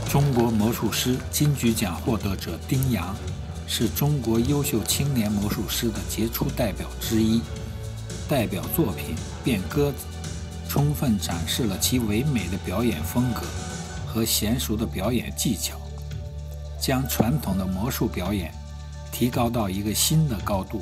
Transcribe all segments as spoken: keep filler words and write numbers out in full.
中国魔术师金曲奖获得者丁阳是中国优秀青年魔术师的杰出代表之一。代表作品《变鸽子》充分展示了其唯美的表演风格和娴熟的表演技巧，将传统的魔术表演提高到一个新的高度。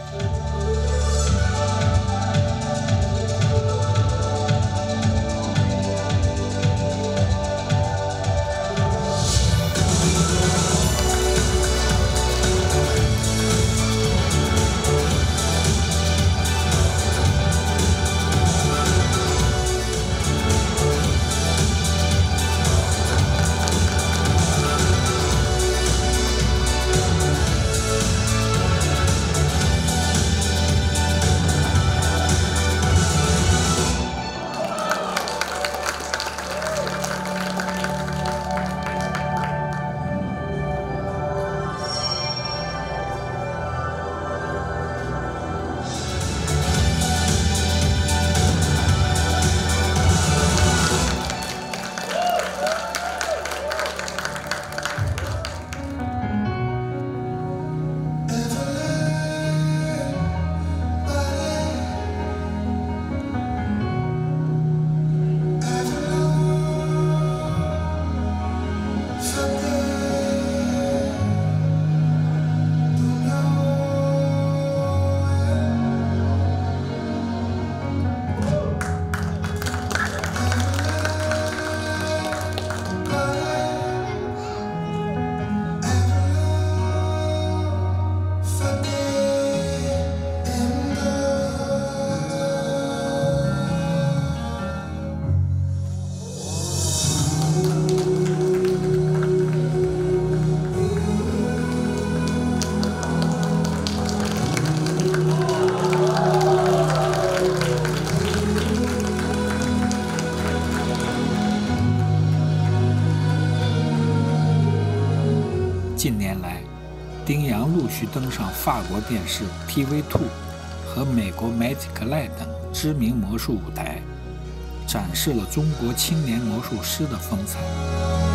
近年来，丁阳陆续登上法国电视 T V 二 和美国 Magicland 等知名魔术舞台，展示了中国青年魔术师的风采。